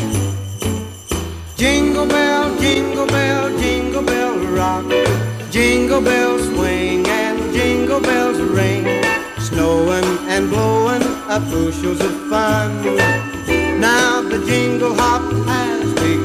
Jingle bell rock. Jingle bells swing and jingle bells ring. Snowing and blowing up bushels of fun. Now the jingle hop has begun.